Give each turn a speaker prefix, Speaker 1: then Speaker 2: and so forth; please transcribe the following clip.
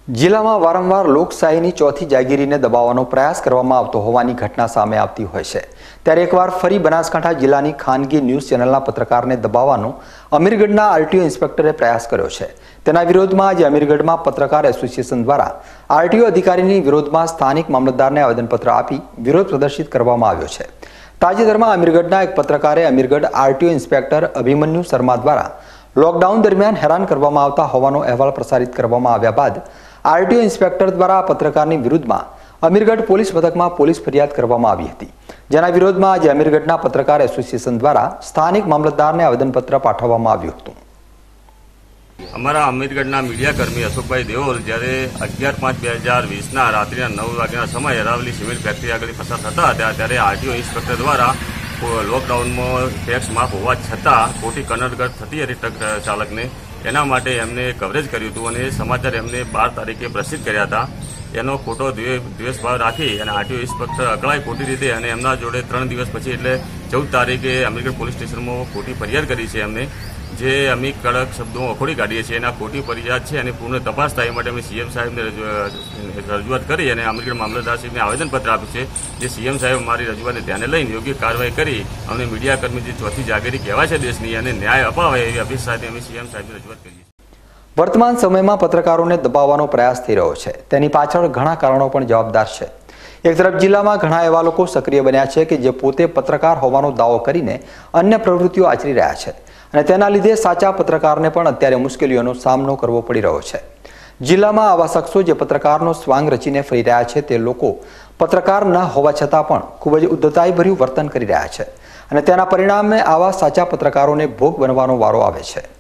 Speaker 1: જિલ્લામાં વારંવાર લોકશાહીની ચોથી જાગીરીને દબાવવાનો પ્રયાસ કરવામાં આવતો હોવાની ઘટના સામે આવતી હોય છે। ત્યારે એકવાર ફરી બનાસકાંઠા જિલ્લાની ખાનગી ન્યૂઝ ચેનલના પત્રકારને દબાવવાનો અમીરગઢના આરટીઓ ઇન્સ્પેક્ટરે પ્રયાસ કર્યો છે। તેના વિરોધમાં આજે અમીરગઢમાં પત્રકાર એસોસિએશન દ્વારા આરટીઓ અધિકારીની વિરોધમાં સ્થાનિક મામલતદારને આવેદનપત્ર આપી વિરોધ પ્રદર્શિત કરવામાં આવ્યો છે। તાજેતરમાં અમીરગઢના એક પત્રકારે અમીરગઢ આરટીઓ ઇન્સ્પેક્ટર અભિમન્યુ શર્મા દ્વારા લોકડાઉન દરમિયાન હેરાન કરવામાં આવતા હોવાનો અહેવાલ પ્રસારિત કરવામાં આવ્યા બાદ આરટીઓ ઇન્સ્પેક્ટર દ્વારા પત્રકારની વિરુદ્ધમાં અમીરગઢ પોલીસ મથકમાં પોલીસ ફરિયાદ કરવામાં આવી હતી, જેના વિરોધમાં આજે અમીરગઢના પત્રકાર એસોસિએશન દ્વારા સ્થાનિક મામલતદારને આવેદનપત્ર પાઠવવામાં આવ્યું હતું।
Speaker 2: અમારા અમીરગઢના મીડિયાકર્મી અશોકભાઈ દેઓલ જ્યારે 11/5/2020ના રાત્રિના 9 વાગ્યાના સમયે અરાવલી સિમેન્ટ ફેક્ટરી આગળ પસાર થતા હતા ત્યારે આરટીઓ ઇન્સ્પેક્ટર દ્વારા લોકડાઉનમાં ટેક્સ માફ હોવા છતાં ખોટી કનડગત થતી હતી ટ્રક ચાલકને, એના માટે એમને કવરેજ કર્યું હતું અને સમાચાર એમને 12 તારીખે પ્રસિદ્ધ કર્યા હતા। એનો ખોટો દ્વેષભાવ રાખી અને આરટીઓ ઇન્સ્પેક્ટર અકળાય ખોટી રીતે અને એમના જોડે 3 દિવસ પછી એટલે 14 તારીખે અમીરગઢ પોલીસ સ્ટેશનમાં ખોટી ફરિયાદ કરી છે એમને, જે અમે કડક શબ્દોમાં વખોડી કાઢીએ છીએ। એના ખોટી ફરિયાદ છે અને પૂર્ણ તપાસ થાય માટે અમે સીએમ સાહેબને રજૂઆત કરી અને અમીરગઢ મામલતદારશ્રીને આવેદનપત્ર આપ્યું છે, જે સીએમ સાહેબ અમારી રજૂઆતને ધ્યાને લઈને યોગ્ય કાર્યવાહી કરી અમને મીડિયાકર્મી જે ચોથી જાગીરી કહેવાય છે દેશની અને ન્યાય અપાવે એવી અપેક્ષા સાથે અમે સીએમ સાહેબને રજૂઆત કરીએ છીએ।
Speaker 1: વર્તમાન સમયમાં પત્રકારોને દબાવવાનો પ્રયાસ થઈ રહ્યો છે, તેની પાછળ ઘણા કારણો પણ જવાબદાર છે। એક તરફ જિલ્લામાં ઘણા એવા લોકો સક્રિય બન્યા છે કે જે પોતે પત્રકાર હોવાનો દાવો કરીને અન્ય પ્રવૃત્તિઓ આચરી રહ્યા છે અને તેના લીધે સાચા પત્રકારને પણ અત્યારે મુશ્કેલીઓનો સામનો કરવો પડી રહ્યો છે। જિલ્લામાં આવા શખ્સો જે પત્રકારનો સ્વાંગ રચીને ફરી રહ્યા છે તે લોકો પત્રકાર ન હોવા છતાં પણ ખૂબ જ ઉદ્ધતાઈભર્યું વર્તન કરી રહ્યા છે અને તેના પરિણામે આવા સાચા પત્રકારોને ભોગ બનવાનો વારો આવે છે।